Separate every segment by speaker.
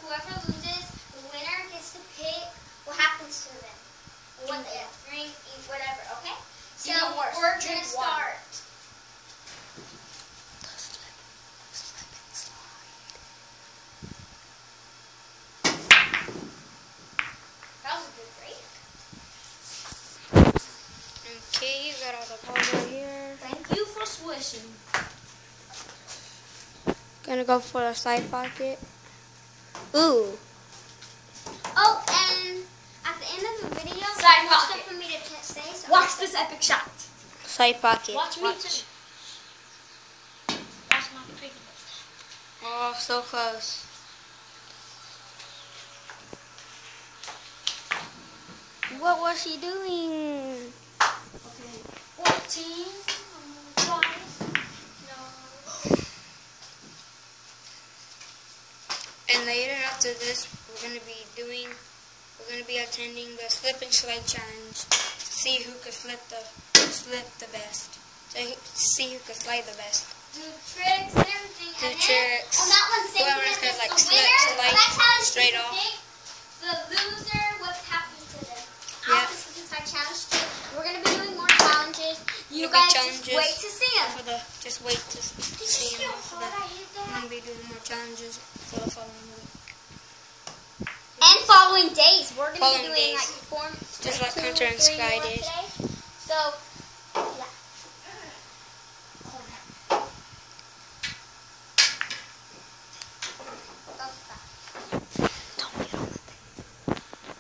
Speaker 1: whoever loses, the winner gets to pick what happens to them. What they drink, eat, whatever, okay? So we're going to start. That was a good break.
Speaker 2: Okay, you got all the balls right here.
Speaker 1: Thank you for swishing.
Speaker 2: Gonna go for the side pocket. Ooh.
Speaker 1: Oh, and at the end of the video,
Speaker 3: Side
Speaker 1: there's
Speaker 3: pocket.
Speaker 1: stuff for me to say. So
Speaker 3: Watch this epic shot.
Speaker 2: Side pocket.
Speaker 3: Watch me too. Watch my pretty.
Speaker 2: Oh, so close. What was she doing?
Speaker 3: Okay. 14. I'm gonna try. No.
Speaker 2: And later after this, we're gonna be attending the slip and slide challenge to see who can slip the best. To see who can slide the best.
Speaker 1: do tricks and everything.
Speaker 2: Do
Speaker 1: and
Speaker 2: tricks.
Speaker 1: On that one, same
Speaker 2: Whoever's
Speaker 1: thing
Speaker 2: gonna,
Speaker 1: as
Speaker 2: like,
Speaker 1: the winner.
Speaker 2: slide
Speaker 1: That challenge
Speaker 2: straight
Speaker 1: is
Speaker 2: off.
Speaker 1: big. The loser, what happens to them?
Speaker 2: Yeah.
Speaker 1: After the inside challenge too. We're gonna be doing more challenges. You
Speaker 2: There'll be
Speaker 1: guys
Speaker 2: challenges
Speaker 1: just wait to see them.
Speaker 2: Just wait to
Speaker 1: Did
Speaker 2: see
Speaker 1: you see
Speaker 2: them.
Speaker 1: how hard I hit
Speaker 2: I'm
Speaker 1: that?
Speaker 2: gonna be doing more challenges for the following week.
Speaker 1: And following days, we're gonna
Speaker 2: Following
Speaker 1: be doing
Speaker 2: days.
Speaker 1: like 4,
Speaker 2: Just like
Speaker 1: 2,
Speaker 2: Hunter and
Speaker 1: 3
Speaker 2: Sky
Speaker 1: more
Speaker 2: did.
Speaker 1: today. So, yeah. Go fast.
Speaker 2: Don't get on the thing.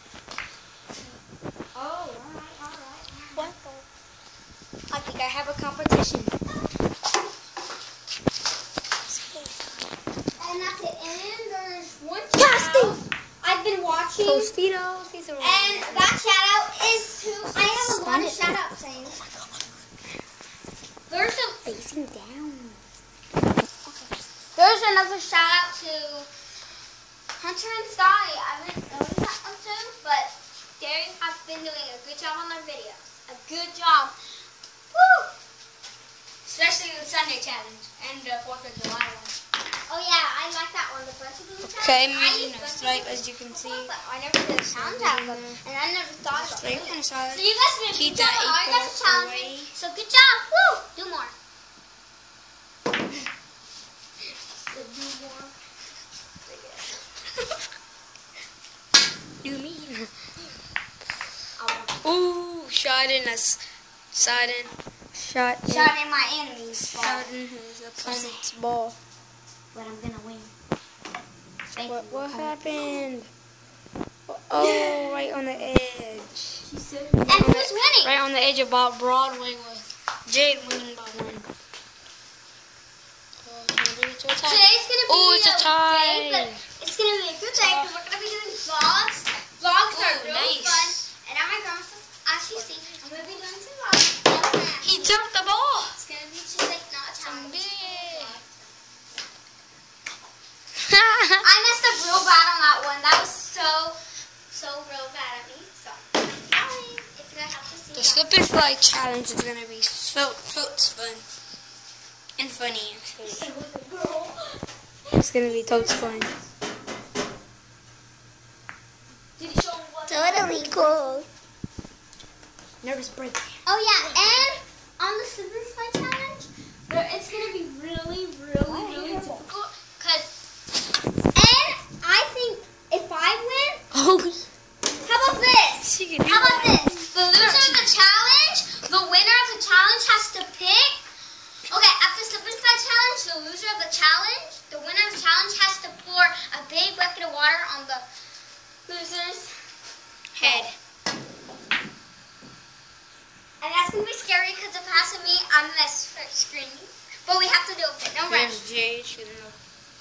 Speaker 1: Oh, alright.
Speaker 2: What? I think I have a competition.
Speaker 1: And at the end, there's one
Speaker 2: Casting!
Speaker 1: shout I've been watching.
Speaker 2: Tostitos. These are
Speaker 1: And that shout out is to, I have a lot of shout out saying. There's a,
Speaker 2: facing down.
Speaker 1: there's another shout out to Hunter and Sky. I haven't noticed that one too, but they have been doing a good job on their videos. A good job. Woo!
Speaker 3: Especially the Sunday challenge and the 4th of July one.
Speaker 1: Oh yeah, I like that one. The Bunch of Blue challenge.
Speaker 2: Okay,
Speaker 1: I
Speaker 2: maybe
Speaker 1: used
Speaker 2: no
Speaker 1: Bunch of
Speaker 2: stripe,
Speaker 1: Blue
Speaker 2: as you can see.
Speaker 1: but I never did a challenge out of them, and I never thought of
Speaker 2: Straight
Speaker 1: it.
Speaker 2: on the side.
Speaker 1: So you guys did a
Speaker 2: Keep
Speaker 1: good job
Speaker 2: that
Speaker 1: on our guys'
Speaker 2: equal
Speaker 1: challenge.
Speaker 2: away.
Speaker 1: So good job. Woo! Do more.
Speaker 2: Do me. Ooh, shot in us. Shot in
Speaker 1: my enemy's
Speaker 2: shot in his opponent's ball.
Speaker 1: but I'm gonna win.
Speaker 2: What happened? Oh, right on the edge.
Speaker 3: She said.
Speaker 1: And who's winning?
Speaker 2: Right on the edge of Broadway with Jade winning by 1.
Speaker 1: Today's gonna be
Speaker 2: Oh, it's a tie.
Speaker 1: day, but it's gonna be a good day because we're gonna be doing vlogs. Vlogs are
Speaker 2: Ooh,
Speaker 1: really
Speaker 2: nice.
Speaker 1: fun. And at my grandma's house, as you see, I'm gonna be doing some vlogs.
Speaker 2: He jumped the ball.
Speaker 1: It's gonna be just like not a challenge. I messed up real bad on that one. That was so real bad at me. So, sorry if you guys have to see
Speaker 2: The
Speaker 1: that.
Speaker 2: slip and slide challenge is gonna be so totes fun and funny actually. It's gonna be totes fun.
Speaker 3: Did he show what?
Speaker 2: Totally cool.
Speaker 3: Nervous break.
Speaker 1: Oh yeah, and on the slip and slide challenge, it's gonna be really difficult. And I think if I win,
Speaker 2: Oh,
Speaker 1: how about this?
Speaker 2: she can do
Speaker 1: How about
Speaker 2: that.
Speaker 1: this? The loser of the challenge, the winner of the challenge has to pick. Okay, after the slip and slide challenge, the loser of the challenge, the winner of the challenge has to pour a big bucket of water on the loser's
Speaker 2: Head.
Speaker 1: And that's gonna be scary because if it has to me, I'm gonna start screaming. But we have to do it. No rush.
Speaker 2: There's Jade shooting the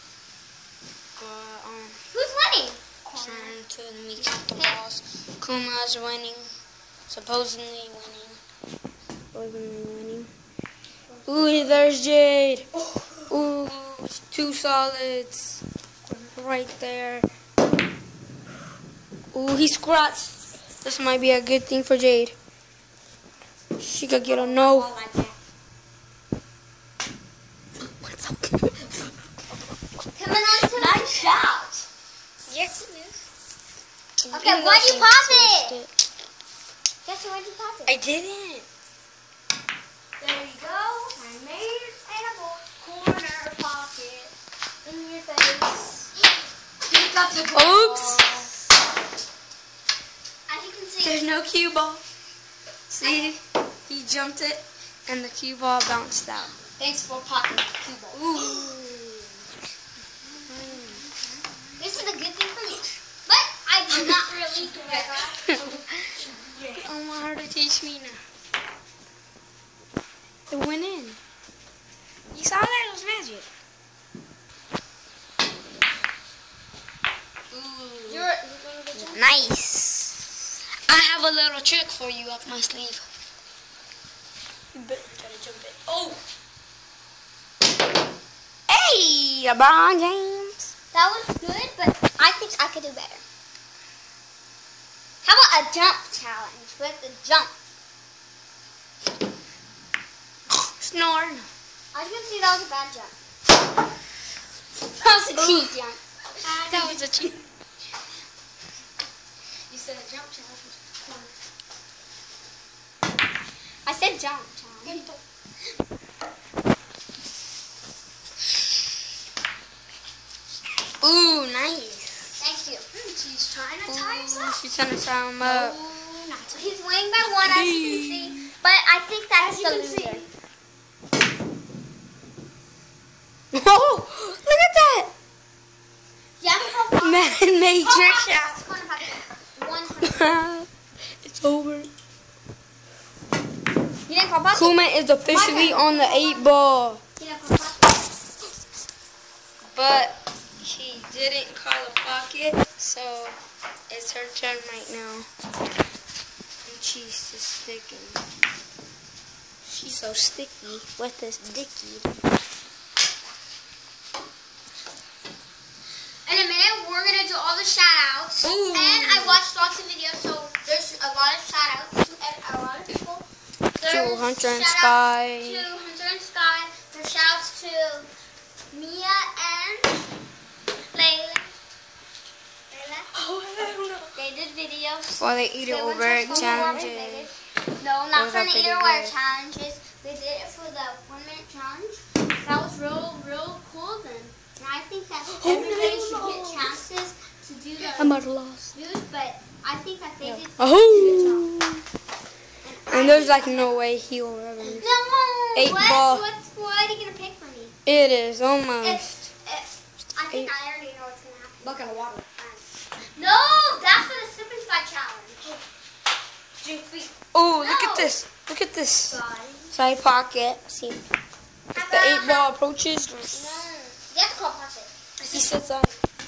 Speaker 1: Who's winning?
Speaker 2: trying to meet the balls. Kuma's winning. Supposedly winning. Ooh, there's Jade. Ooh, 2 solids. Right there. Ooh, he squats. This might be a good thing for Jade. She could get a no.
Speaker 1: Like that. Coming on to
Speaker 3: Nice shot.
Speaker 1: Yeah, Okay, why'd you pop it? Jesse, why'd you pop it?
Speaker 2: I didn't.
Speaker 3: There you go. I made an apple corner pocket in your face. Pick up the ball.
Speaker 2: Oops.
Speaker 1: As you can see,
Speaker 2: There's no cue ball. See? He jumped it and the cue ball bounced out.
Speaker 3: Thanks for popping the cue ball.
Speaker 2: Ooh.
Speaker 1: this is a good thing for me. But I did not really do that.
Speaker 2: I want her to teach me now. It went in. You saw that? It was magic. Ooh.
Speaker 1: You're going to jump?
Speaker 2: Nice. I have a little trick for you up my sleeve. You better try to jump it. Oh. Hey, LeBron James.
Speaker 1: That was good, but I think I could do better. How about a jump challenge with the jump?
Speaker 2: Snoring.
Speaker 1: I was going to say that was a bad jump. That was a cheap jump.
Speaker 2: That was a cheat.
Speaker 3: You said a jump challenge.
Speaker 1: I said jump challenge.
Speaker 2: Ooh, nice.
Speaker 1: Thank you.
Speaker 3: She's trying to tie us
Speaker 2: Ooh,
Speaker 3: up.
Speaker 2: she's trying to tie him up.
Speaker 1: He's winning by one, as you can see. But I think that's the loser.
Speaker 2: Oh, look at that.
Speaker 1: Yeah,
Speaker 2: Man-made trick shot.
Speaker 1: 100.
Speaker 2: It's over.
Speaker 1: You didn't call pocket?
Speaker 2: Kuma is officially on the 8-ball.
Speaker 1: You didn't call pocket?
Speaker 2: But she didn't call a pocket, so it's her turn right now. And she's just sticking. She's so sticky with this dicky.
Speaker 1: In a minute, we're going to do all the shout-outs.
Speaker 2: Ooh.
Speaker 1: And I watched lots of videos, so there's a lot of shout-outs to a lot of people. There's
Speaker 2: Hunter and
Speaker 1: shout-outs
Speaker 2: Sky.
Speaker 1: To Hunter and Sky. There's shout-outs to Mia and Layla. They did videos.
Speaker 2: While they eat it
Speaker 1: They went
Speaker 2: over
Speaker 1: to school
Speaker 2: challenges.
Speaker 1: No, not
Speaker 2: What
Speaker 1: for
Speaker 2: about
Speaker 1: the
Speaker 2: they
Speaker 1: eater
Speaker 2: did
Speaker 1: wear
Speaker 2: it?
Speaker 1: challenges. They did it for the 1-minute challenge. That was real cool then. And I think that everybody should get chances to do
Speaker 2: I
Speaker 1: the
Speaker 2: might have lost.
Speaker 1: views, but I think that they did
Speaker 2: Oh.
Speaker 1: a good job.
Speaker 2: And there's like no way he will ever.
Speaker 1: No!
Speaker 2: 8-ball.
Speaker 1: What are you going to pick for me?
Speaker 2: It is almost.
Speaker 1: I think I already know what's going to happen.
Speaker 3: Bucket of water.
Speaker 1: No! That's for the slip and slide challenge.
Speaker 2: Oh, look
Speaker 1: No.
Speaker 2: at this. Look at this.
Speaker 1: Sorry.
Speaker 2: Side pocket. See, if the 8-ball approaches,
Speaker 1: No. You have to call pocket.
Speaker 2: he sits on.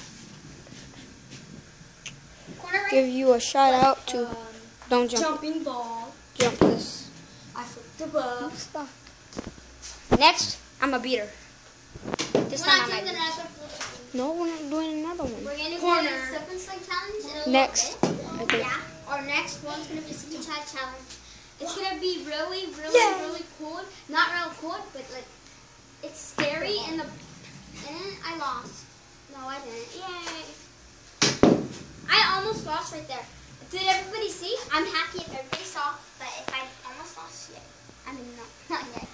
Speaker 1: Corner right?
Speaker 2: Give you a shout out to. Don't jump.
Speaker 3: Jumping ball.
Speaker 2: Jump this.
Speaker 3: I flipped the ball.
Speaker 2: Stop. Next, I'm a beater. This
Speaker 1: We're
Speaker 2: time
Speaker 1: not
Speaker 2: I'm
Speaker 1: doing
Speaker 2: a
Speaker 1: another flip.
Speaker 2: No, we're not doing another one.
Speaker 1: We're going to do
Speaker 3: Corner.
Speaker 1: the slip and slide challenge in a little
Speaker 2: Next.
Speaker 1: bit.
Speaker 2: Okay.
Speaker 1: Yeah. Our next one's going to be slip and slide challenge. It's going to be really cool. Not real cool, but like, it's scary and I lost. No, I didn't. Yay. I almost lost right there. Did everybody see? I'm happy if everybody saw, but if I almost lost yet. I mean, no, not yet.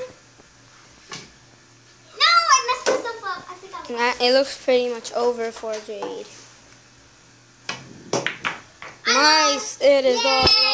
Speaker 1: No, I messed myself up. I think I lost.
Speaker 2: It looks pretty much over for Jade. Nice. It is all